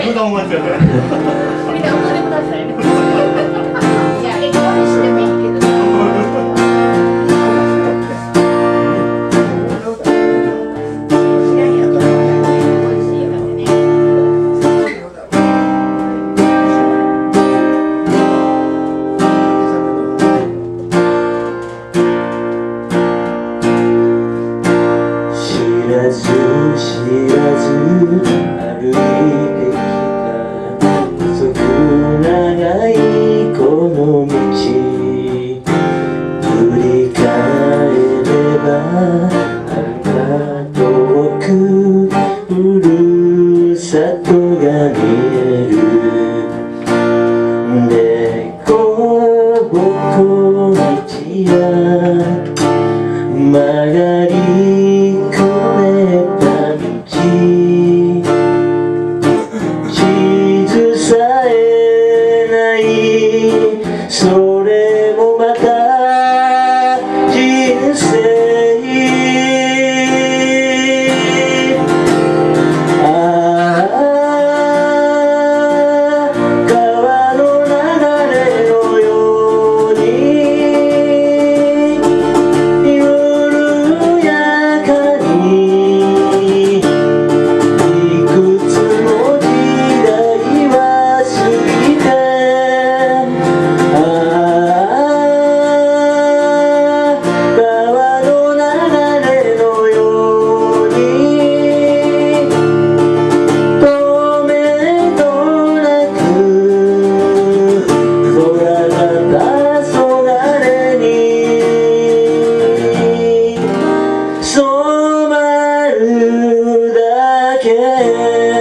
無駄思いですよね。 みんな思ってくださいね。いや、笑顔にしてもいいけど。 知らず歩いてきた細く長いこの道、振り返れば遥か遠くふるさとが見える。でこぼこ道や曲がりくねった道、地図さえないそれもまた人生。ああ川の流れのように緩やかにいくつの時代は過ぎて、ああ川の流れのように止めどなく空が黄昏に染まるだけ。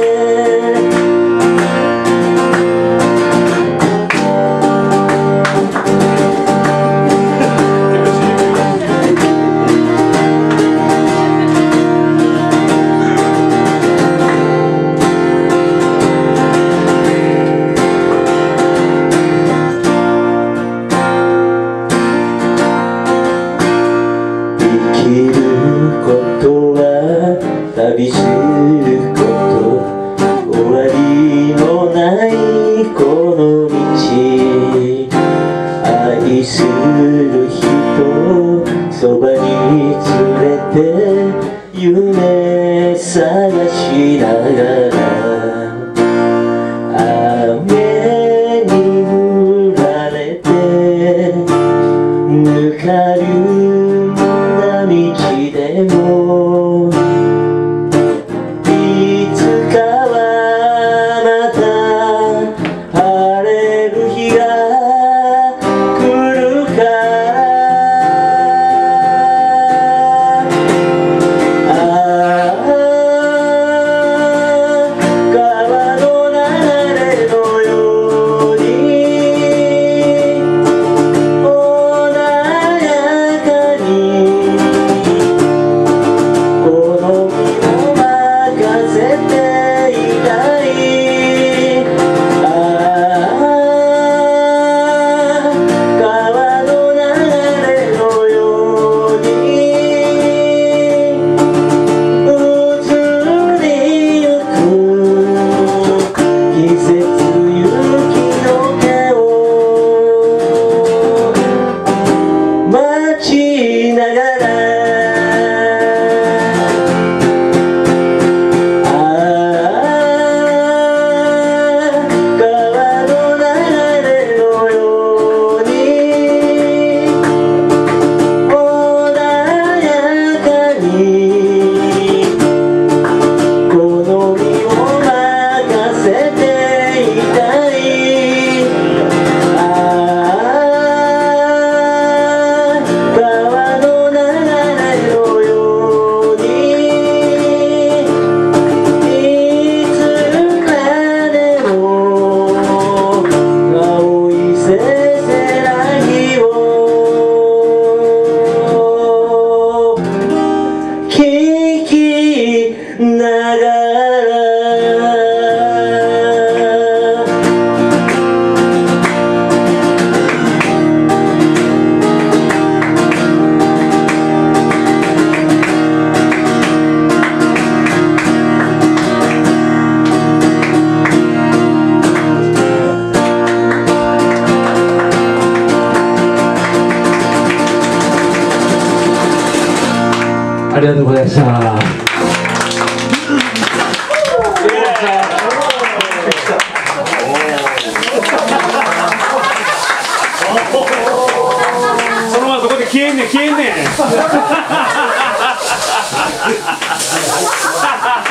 生きることは旅すること、終わりのないこの道、愛する人そばに連れて夢探しながら、雨に降られてぬかる道でもいつかはまた晴れる日が来るから。ああありがとうございました。 そのままそこで消えんねん消えんねん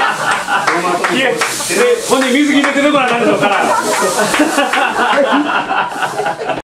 ほんで水着入れてるからなんでしょうから